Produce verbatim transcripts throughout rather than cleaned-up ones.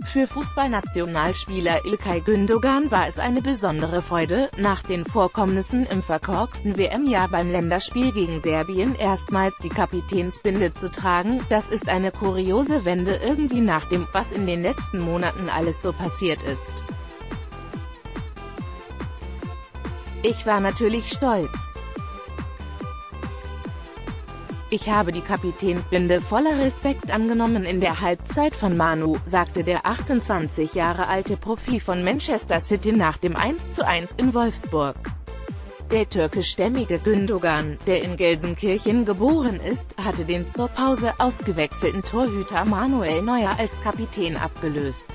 Für Fußballnationalspieler İlkay Gündoğan war es eine besondere Freude, nach den Vorkommnissen im verkorksten W M-Jahr beim Länderspiel gegen Serbien erstmals die Kapitänsbinde zu tragen. Das ist eine kuriose Wende irgendwie nach dem, was in den letzten Monaten alles so passiert ist. Ich war natürlich stolz. Ich habe die Kapitänsbinde voller Respekt angenommen in der Halbzeit von Manu, sagte der achtundzwanzig Jahre alte Profi von Manchester City nach dem eins zu eins in Wolfsburg. Der türkischstämmige Gündoğan, der in Gelsenkirchen geboren ist, hatte den zur Pause ausgewechselten Torhüter Manuel Neuer als Kapitän abgelöst.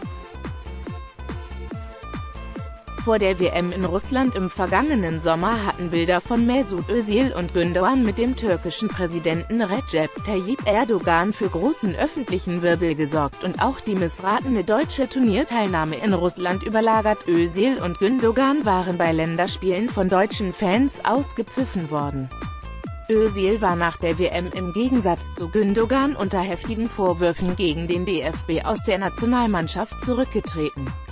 Vor der W M in Russland im vergangenen Sommer hatten Bilder von Mesut Özil und Gündoğan mit dem türkischen Präsidenten Recep Tayyip Erdogan für großen öffentlichen Wirbel gesorgt und auch die missratene deutsche Turnierteilnahme in Russland überlagert. Özil und Gündoğan waren bei Länderspielen von deutschen Fans ausgepfiffen worden. Özil war nach der W M im Gegensatz zu Gündoğan unter heftigen Vorwürfen gegen den D F B aus der Nationalmannschaft zurückgetreten.